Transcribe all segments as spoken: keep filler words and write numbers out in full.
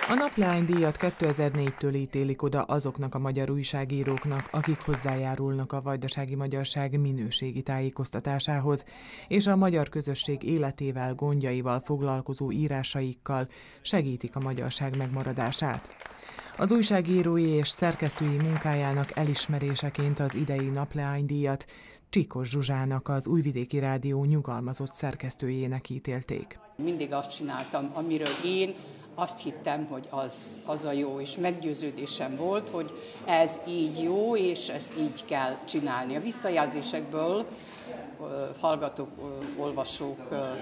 A Napleány-díjat kétezer-négytől ítélik oda azoknak a magyar újságíróknak, akik hozzájárulnak a vajdasági magyarság minőségi tájékoztatásához, és a magyar közösség életével, gondjaival foglalkozó írásaikkal segítik a magyarság megmaradását. Az újságírói és szerkesztői munkájának elismeréseként az idei Napleány-díjat Csikós Zsuzsának, az Újvidéki Rádió nyugalmazott szerkesztőjének ítélték. Mindig azt csináltam, amiről én azt hittem, hogy az, az a jó, és meggyőződésem volt, hogy ez így jó, és ezt így kell csinálni. A visszajelzésekből hallgatók, olvasók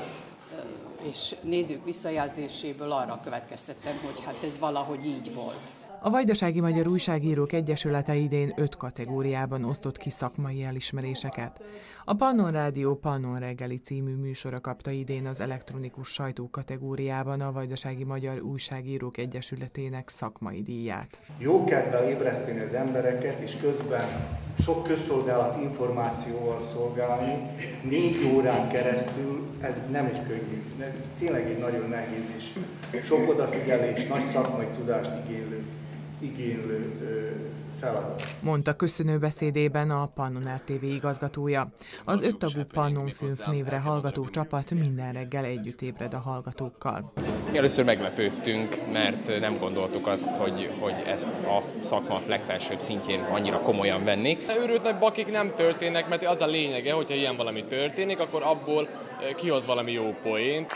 és nézők visszajelzéséből arra következtettem, hogy hát ez valahogy így volt. A Vajdasági Magyar Újságírók Egyesülete idén öt kategóriában osztott ki szakmai elismeréseket. A Pannon Rádió Pannon reggeli című műsora kapta idén az elektronikus sajtó kategóriában a Vajdasági Magyar Újságírók Egyesületének szakmai díját. Jó kedvel ébreszteni az embereket, és közben sok közszolgálat információval szolgálni, négy órán keresztül, ez nem egy könnyű, tényleg egy nagyon nehéz és sok odafigyelés, nagy szakmai tudást igénylő, igénylő feladat. Mondta köszönőbeszédében a Pannon er té vé igazgatója. Az öttagú Pannon Fünf névre hallgató csapat minden reggel együtt ébred a hallgatókkal. Mi először meglepődtünk, mert nem gondoltuk azt, hogy, hogy ezt a szakma legfelsőbb szintjén annyira komolyan vennék. Őrült nagy bakik nem történnek, mert az a lényege, hogyha ilyen valami történik, akkor abból kihoz valami jó poént.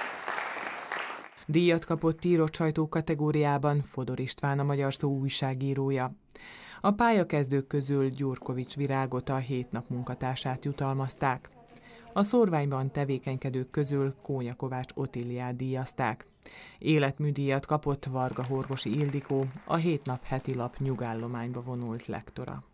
Díjat kapott írott sajtó kategóriában Fodor István, a Magyar Szó újságírója. A pályakezdők közül Gyurkovics Virágot, a Hét Nap munkatársát jutalmazták. A szórványban tevékenykedők közül Kónya Kovács Otíliát díjazták. Életműdíjat kapott Varga Horgosi Ildikó, a Hét Nap heti lap nyugállományba vonult lektora.